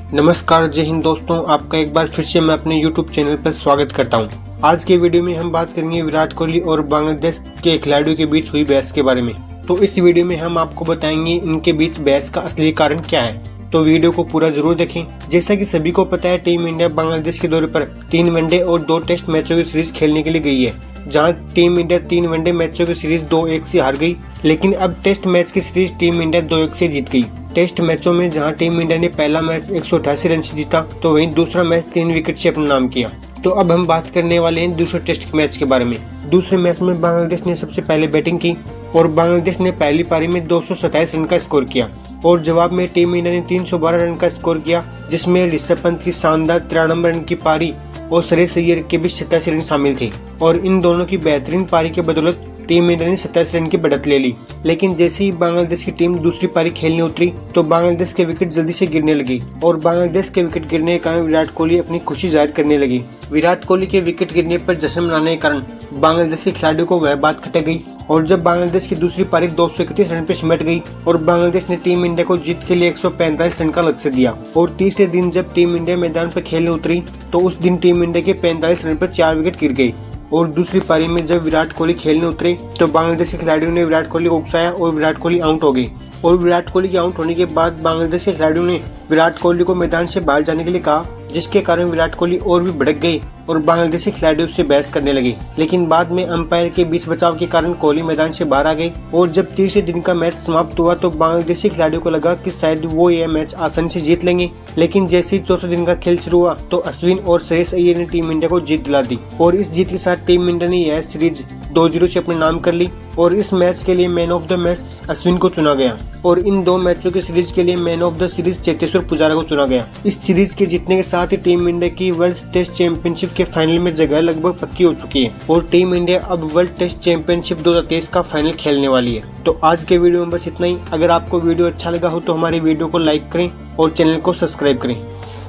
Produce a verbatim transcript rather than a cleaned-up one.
नमस्कार, जय हिंद दोस्तों। आपका एक बार फिर से मैं अपने यूट्यूब चैनल पर स्वागत करता हूं। आज के वीडियो में हम बात करेंगे विराट कोहली और बांग्लादेश के खिलाड़ियों के बीच हुई बहस के बारे में। तो इस वीडियो में हम आपको बताएंगे इनके बीच बहस का असली कारण क्या है, तो वीडियो को पूरा जरूर देखें। जैसा कि सभी को पता है, टीम इंडिया बांग्लादेश के दौरे पर तीन वनडे और दो टेस्ट मैचों की सीरीज खेलने के लिए गई है, जहां टीम इंडिया तीन वनडे मैचों की सीरीज दो एक से हार गई, लेकिन अब टेस्ट मैच की सीरीज टीम इंडिया दो एक से जीत गई। टेस्ट मैचों में जहां टीम इंडिया ने पहला मैच एक सौ अठासी रन से जीता, तो वहीं दूसरा मैच तीन विकेट से अपना नाम किया। तो अब हम बात करने वाले हैं दूसरे टेस्ट मैच के बारे में। दूसरे मैच में बांग्लादेश ने सबसे पहले बैटिंग की और बांग्लादेश ने पहली पारी में दो सौ सत्ताईस रन का स्कोर किया और जवाब में टीम इंडिया ने तीन सौ बारह रन का स्कोर किया, जिसमें ऋषभ पंत की शानदार तिरानवे रन की पारी और श्रेयस अय्यर के भी सत्तासी रन शामिल थे और इन दोनों की बेहतरीन पारी के बदौलत टीम इंडिया ने सत्ताईस रन की बढ़त ले ली। लेकिन जैसे ही बांग्लादेश की टीम दूसरी पारी खेलने उतरी तो बांग्लादेश के विकेट जल्दी से गिरने लगी और बांग्लादेश के विकेट गिरने के कारण विराट कोहली अपनी खुशी जाहिर करने लगी। विराट कोहली के विकेट गिरने पर जश्न मनाने के कारण बांग्लादेश के खिलाड़ियों को वह बात खटक गई और जब बांग्लादेश की दूसरी पारी दो सौ इकतीस रन पर सिमट गई और बांग्लादेश ने टीम इंडिया को जीत के लिए एक सौ पैंतालीस रन का लक्ष्य दिया और तीसरे दिन जब टीम इंडिया मैदान पर खेलने उतरी तो उस दिन टीम इंडिया के पैंतालीस रन पर चार विकेट गिर गए और दूसरी पारी में जब विराट कोहली खेलने उतरे तो बांग्लादेश के खिलाड़ियों ने विराट कोहली को उकसाया और विराट कोहली आउट हो गए और विराट कोहली के आउट होने के बाद बांग्लादेश के खिलाड़ियों ने विराट कोहली को मैदान से बाहर जाने के लिए कहा, जिसके कारण विराट कोहली और भी भड़क गए और बांग्लादेशी खिलाड़ियों से बहस करने लगे। लेकिन बाद में अंपायर के बीच बचाव के कारण कोहली मैदान से बाहर आ गए और जब तीसरे दिन का मैच समाप्त हुआ तो बांग्लादेशी खिलाड़ियों को लगा कि शायद वो यह मैच आसानी से जीत लेंगे। लेकिन जैसे ही चौथे दिन का खेल शुरू हुआ तो अश्विन और श्रेयस अय्यर ने टीम इंडिया को जीत दिला दी और इस जीत के साथ टीम इंडिया ने यह सीरीज दो जीरो से अपने नाम कर ली और इस मैच के लिए man of the match Ashwin को चुना गया और इन दो मैचों की सीरीज के लिए man of the series Cheteshwar Pujara को चुना गया। इस सीरीज के जीतने के साथ ही टीम इंडिया की वर्ल्ड टेस्ट चैंपियनशिप के फाइनल में जगह लगभग पक्की हो चुकी है और टीम इंडिया अब वर्ल्ड टेस्ट चैंपियनशिप दो हज़ार तेईस का फाइनल खेलने वाली है। तो आज के वीडियो में बस इतना ही। अगर आपको वीडियो अच्छा लगा हो तो हमारी वीडियो को लाइक करें और चैनल को सब्सक्राइब करें।